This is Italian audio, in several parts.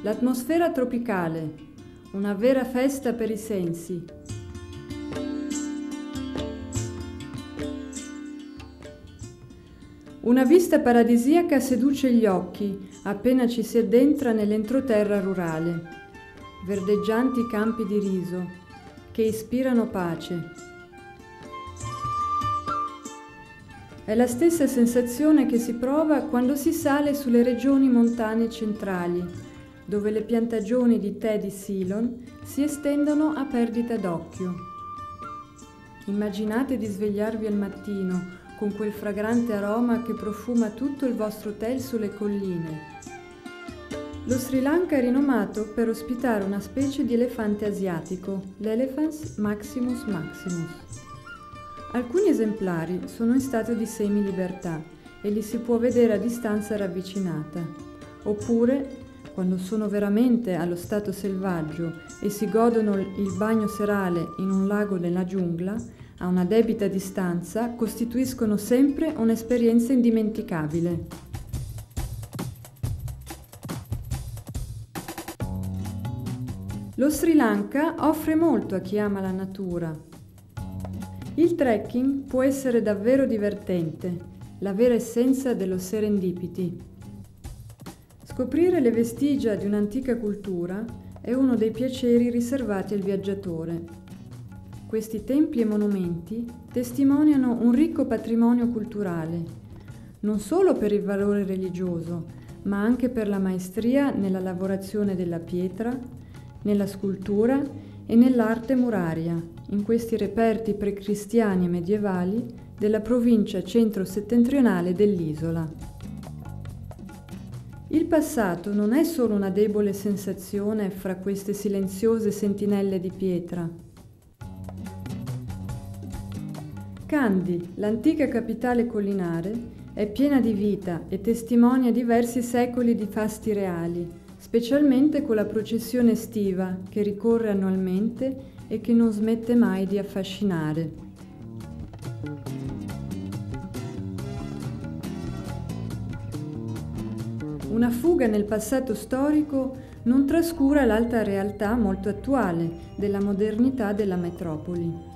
L'atmosfera tropicale, una vera festa per i sensi. Una vista paradisiaca seduce gli occhi appena ci si addentra nell'entroterra rurale. Verdeggianti campi di riso che ispirano pace. È la stessa sensazione che si prova quando si sale sulle regioni montane centrali, dove le piantagioni di tè di Ceylon si estendono a perdita d'occhio. Immaginate di svegliarvi al mattino con quel fragrante aroma che profuma tutto il vostro hotel sulle colline. Lo Sri Lanka è rinomato per ospitare una specie di elefante asiatico, l'Elephas maximus maximus. Alcuni esemplari sono in stato di semilibertà e li si può vedere a distanza ravvicinata, oppure, quando sono veramente allo stato selvaggio e si godono il bagno serale in un lago nella giungla, a una debita distanza costituiscono sempre un'esperienza indimenticabile. Lo Sri Lanka offre molto a chi ama la natura. Il trekking può essere davvero divertente, la vera essenza dello serendipity. Scoprire le vestigia di un'antica cultura è uno dei piaceri riservati al viaggiatore. Questi templi e monumenti testimoniano un ricco patrimonio culturale, non solo per il valore religioso, ma anche per la maestria nella lavorazione della pietra, nella scultura e nell'arte muraria, in questi reperti precristiani e medievali della provincia centro-settentrionale dell'isola. Il passato non è solo una debole sensazione fra queste silenziose sentinelle di pietra. Kandy, l'antica capitale collinare, è piena di vita e testimonia diversi secoli di fasti reali, specialmente con la processione estiva che ricorre annualmente e che non smette mai di affascinare. Una fuga nel passato storico non trascura l'alta realtà molto attuale della modernità della metropoli.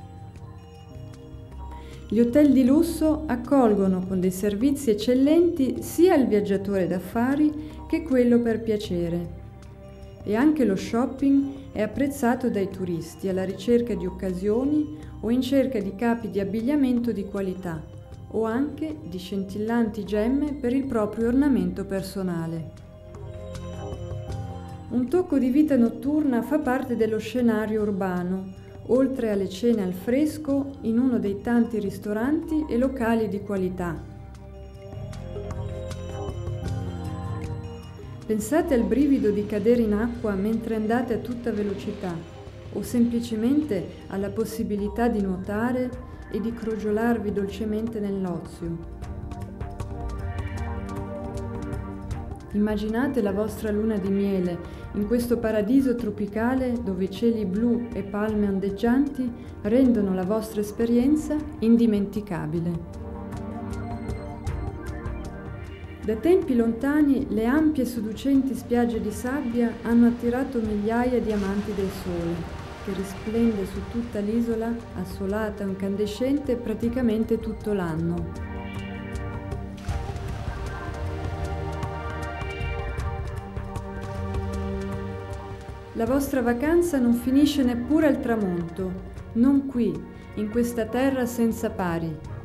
Gli hotel di lusso accolgono con dei servizi eccellenti sia il viaggiatore d'affari che quello per piacere. E anche lo shopping è apprezzato dai turisti alla ricerca di occasioni o in cerca di capi di abbigliamento di qualità o anche di scintillanti gemme per il proprio ornamento personale. Un tocco di vita notturna fa parte dello scenario urbano, oltre alle cene al fresco in uno dei tanti ristoranti e locali di qualità. Pensate al brivido di cadere in acqua mentre andate a tutta velocità, o semplicemente alla possibilità di nuotare e di crogiolarvi dolcemente nell'ozio. Immaginate la vostra luna di miele in questo paradiso tropicale dove cieli blu e palme ondeggianti rendono la vostra esperienza indimenticabile. Da tempi lontani le ampie e seducenti spiagge di sabbia hanno attirato migliaia di amanti del sole, che risplende su tutta l'isola assolata e incandescente praticamente tutto l'anno. La vostra vacanza non finisce neppure al tramonto, non qui, in questa terra senza pari.